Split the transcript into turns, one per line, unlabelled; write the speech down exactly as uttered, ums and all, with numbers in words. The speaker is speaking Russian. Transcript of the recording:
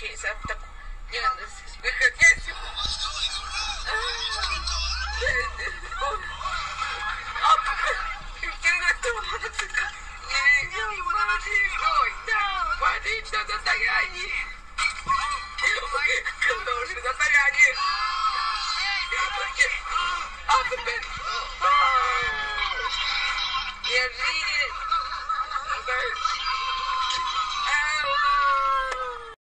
Чейза в такую... Выходить. Водить на состоянии. Хорошее состояние.